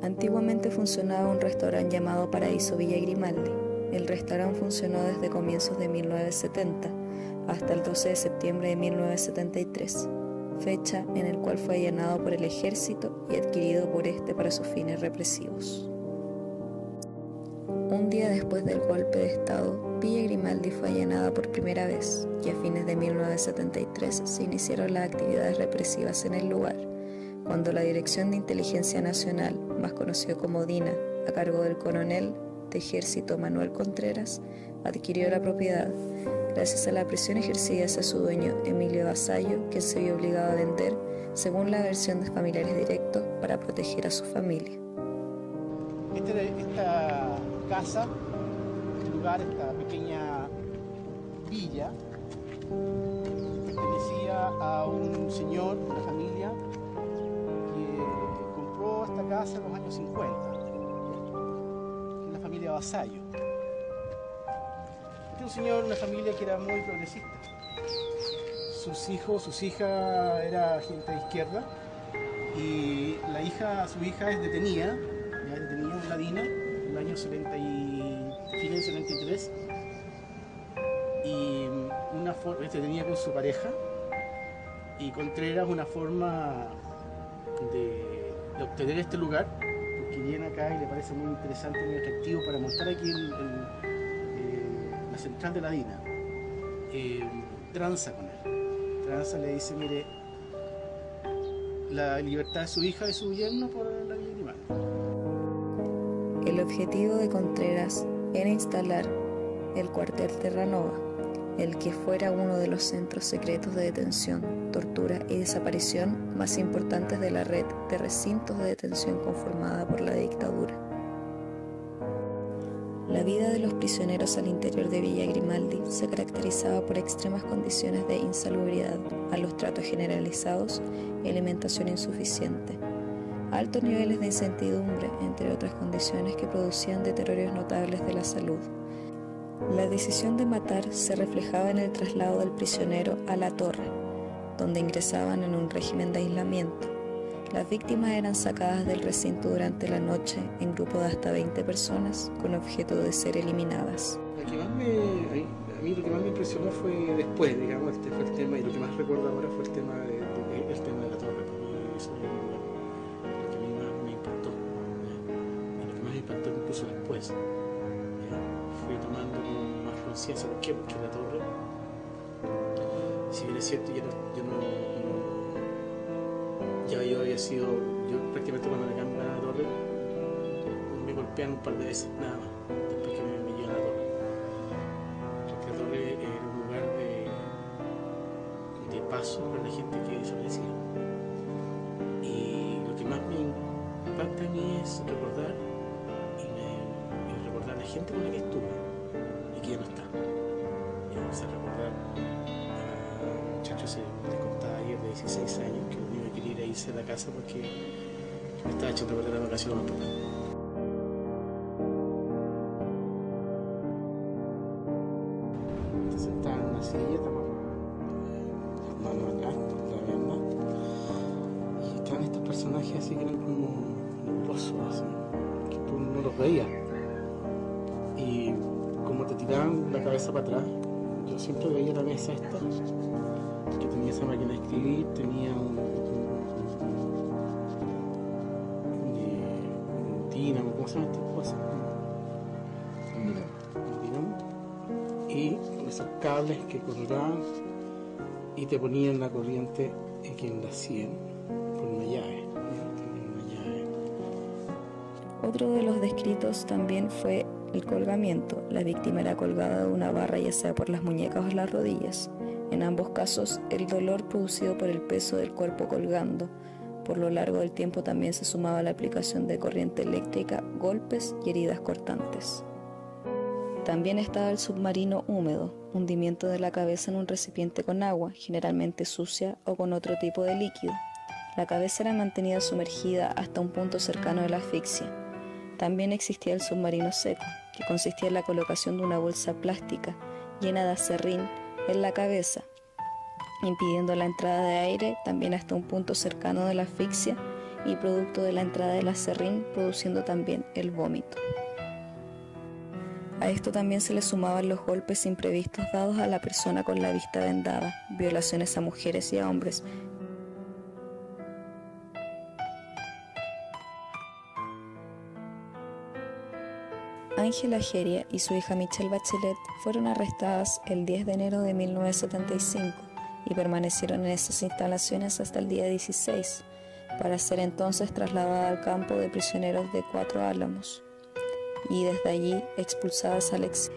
Antiguamente funcionaba un restaurante llamado Paraíso Villa Grimaldi. El restaurante funcionó desde comienzos de 1970 hasta el 12 de septiembre de 1973, fecha en el cual fue allanado por el ejército y adquirido por este para sus fines represivos. Un día después del golpe de Estado, Villa Grimaldi fue allanada por primera vez y a fines de 1973 se iniciaron las actividades represivas en el lugar, cuando la Dirección de Inteligencia Nacional, más conocido como DINA, a cargo del coronel de ejército Manuel Contreras, adquirió la propiedad, gracias a la presión ejercida hacia su dueño Emilio Vasallo, quien se vio obligado a vender, según la versión de familiares directos, para proteger a su familia. Esta casa, este lugar, esta pequeña villa, pertenecía a un señor, una familia, que compró esta casa en los años 50, una familia Vasallo. Este es un señor, una familia que era muy progresista. Sus hijos, sus hijas era gente de izquierda y su hija es detenida en la DINA en el año 70 y fines del 73 y detenida con su pareja, y Contreras una forma de obtener este lugar, porque viene acá y le parece muy interesante, muy atractivo para montar aquí la central de la DINA. Tranza con él. Tranza, le dice, mire, la libertad de su hija y su yerno por la Villa Grimaldi. El objetivo de Contreras era instalar el cuartel Terranova, el que fuera uno de los centros secretos de detención, tortura y desaparición más importantes de la red de recintos de detención conformada por la dictadura. La vida de los prisioneros al interior de Villa Grimaldi se caracterizaba por extremas condiciones de insalubridad, malos tratos generalizados y alimentación insuficiente, altos niveles de incertidumbre, entre otras condiciones que producían deterioros notables de la salud. La decisión de matar se reflejaba en el traslado del prisionero a la torre, donde ingresaban en un régimen de aislamiento. Las víctimas eran sacadas del recinto durante la noche en grupos de hasta 20 personas con objeto de ser eliminadas. A mí lo que más me impresionó fue después, digamos, este fue el tema, y lo que más recuerdo ahora fue el tema de la torre. Eso es lo que a mí más me impactó, y lo que más me impactó incluso después. Fui tomando más conciencia. ¿Por qué? Porque la torre, si bien es cierto, yo prácticamente cuando me cambié a la torre, me golpearon un par de veces, nada más, después que me llevé a la torre. Porque la torre era un lugar de paso para la gente que desaparecía. Y lo que más me impacta a mí es recordar a la gente con la que estuve y que ya no está. Y empecé a recordar a un muchacho, les contaba ayer, de 16 años, que lo único que quería era irse a la casa porque me estaba echando a perder las vacaciones a los papás. Está sentada en una silla, estamos atrás, todavía más. Y estaban estos personajes así que eran como pozos, así, que tú no los veías. Y como te tiraban la cabeza para atrás, yo siempre veía la mesa esta, que tenía esa máquina de escribir, tenía un dínamo, ¿cómo se llama estas cosas? Un dínamo. Y con esos cables que colgaban y te ponían la corriente aquí en la sien con una llave. Otro de los descritos también fue el colgamiento. La víctima era colgada de una barra, ya sea por las muñecas o las rodillas. En ambos casos, el dolor producido por el peso del cuerpo colgando. Por lo largo del tiempo también se sumaba la aplicación de corriente eléctrica, golpes y heridas cortantes. También estaba el submarino húmedo, hundimiento de la cabeza en un recipiente con agua, generalmente sucia o con otro tipo de líquido. La cabeza era mantenida sumergida hasta un punto cercano a la asfixia. También existía el submarino seco, que consistía en la colocación de una bolsa plástica llena de acerrín en la cabeza, impidiendo la entrada de aire también hasta un punto cercano de la asfixia y producto de la entrada del aserrín produciendo también el vómito. A esto también se le sumaban los golpes imprevistos dados a la persona con la vista vendada, violaciones a mujeres y a hombres. Ángela Geria y su hija Michelle Bachelet fueron arrestadas el 10 de enero de 1975 y permanecieron en esas instalaciones hasta el día 16, para ser entonces trasladadas al campo de prisioneros de Cuatro Álamos y desde allí expulsadas al exilio.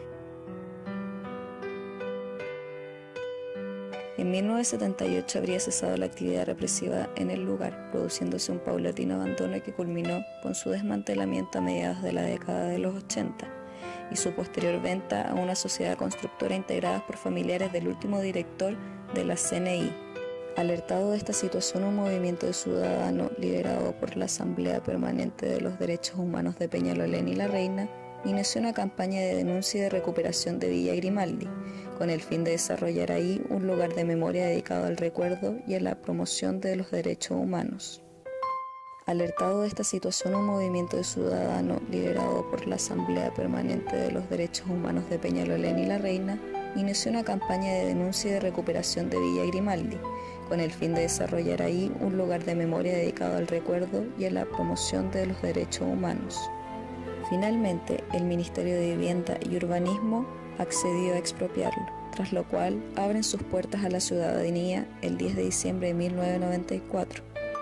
En 1978 habría cesado la actividad represiva en el lugar, produciéndose un paulatino abandono que culminó con su desmantelamiento a mediados de la década de los 80 y su posterior venta a una sociedad constructora integrada por familiares del último director de la CNI. Alertado de esta situación, un movimiento de ciudadanos liderado por la Asamblea Permanente de los Derechos Humanos de Peñalolén y La Reina inició una campaña de denuncia y de recuperación de Villa Grimaldi, con el fin de desarrollar ahí un lugar de memoria dedicado al recuerdo y a la promoción de los derechos humanos. Alertado de esta situación, un movimiento de ciudadanos liderado por la Asamblea Permanente de los Derechos Humanos de Peñalolén y La Reina inició una campaña de denuncia y de recuperación de Villa Grimaldi, con el fin de desarrollar ahí un lugar de memoria dedicado al recuerdo y a la promoción de los derechos humanos. Finalmente, el Ministerio de Vivienda y Urbanismo accedió a expropiarlo, tras lo cual abren sus puertas a la ciudadanía el 10 de diciembre de 1994.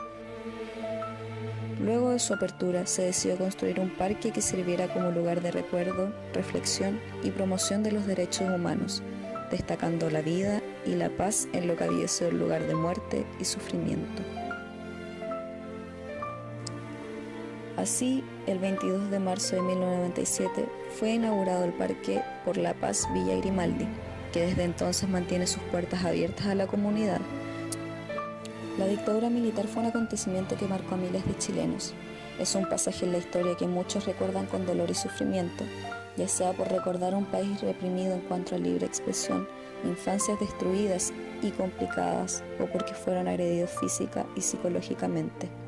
Luego de su apertura, se decidió construir un parque que sirviera como lugar de recuerdo, reflexión y promoción de los derechos humanos, destacando la vida y la paz en lo que había sido el lugar de muerte y sufrimiento. Así, el 22 de marzo de 1997 fue inaugurado el Parque por la Paz Villa Grimaldi, que desde entonces mantiene sus puertas abiertas a la comunidad. La dictadura militar fue un acontecimiento que marcó a miles de chilenos. Es un pasaje en la historia que muchos recuerdan con dolor y sufrimiento, ya sea por recordar un país reprimido en cuanto a libre expresión, infancias destruidas y complicadas, o porque fueron agredidos física y psicológicamente.